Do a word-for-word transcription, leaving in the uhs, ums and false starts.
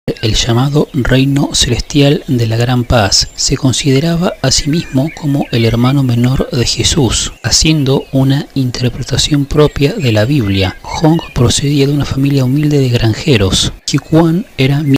el llamado Reino Celestial de la Gran Paz. Se consideraba a sí mismo como el hermano menor de Jesús, haciendo una interpretación propia de la Biblia. Hong procedía de una familia humilde de granjeros. Qui Quan era